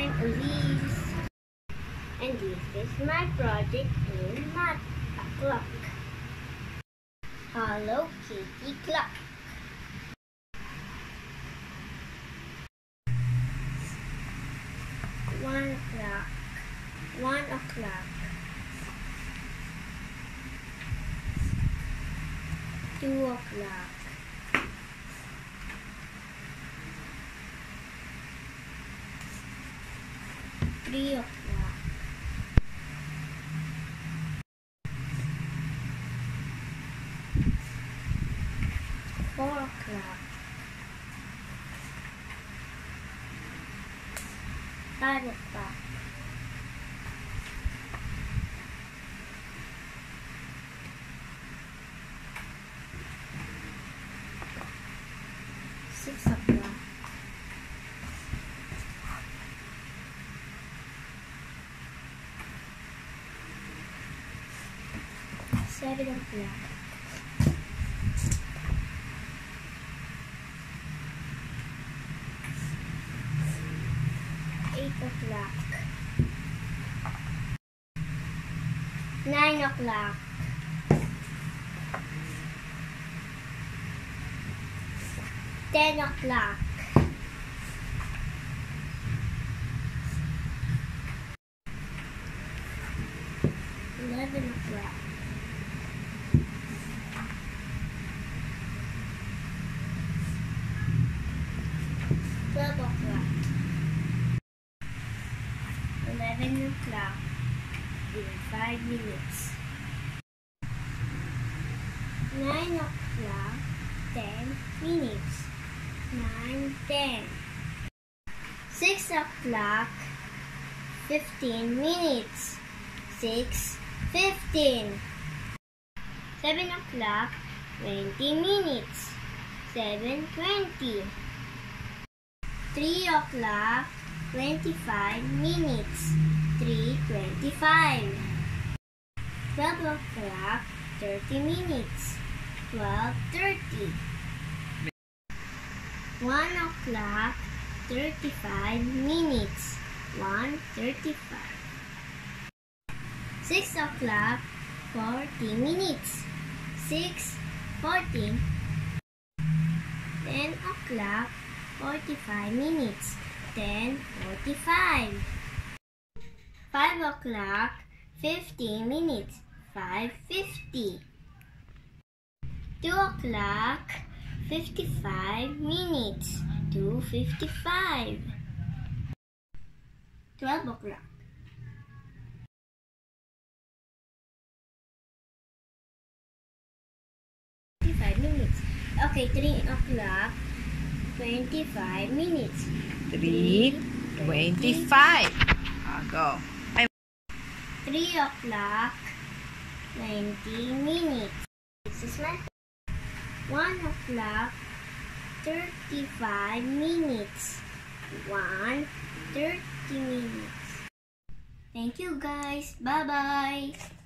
I'm Elise, and this is my project in Math, a clock. Hello Kitty clock. One o'clock. 2 o'clock. 3 o'clock. 4 o'clock. 5 o'clock. 6 o'clock. 7 o'clock. 8 o'clock. 9 o'clock. 10 o'clock. 11 o'clock. 12 o'clock. 11 o'clock in 5 minutes. 9 o'clock, 10 minutes. 9, 10. 6 o'clock, 15 minutes. 6, 15. 7 o'clock, 20 minutes. 7, 20. 3 o'clock, 25 minutes. 3, 25. 12 o'clock, 30 minutes. 12, 30. 1 o'clock, 35 minutes. 1, 35. 6 o'clock, 40 minutes. 6, 40. 10 o'clock, 45 minutes. 10, 45. 5 o'clock, 50 minutes. 5, 50. 2 o'clock, 55 minutes. 2, 55. 12 o'clock. 55 minutes. Okay, 3 o'clock, 25 minutes. 3:25. Go. 3 o'clock, 20 minutes. This is my 1 o'clock, 35 minutes. 1, 30 minutes. Thank you guys. Bye-bye.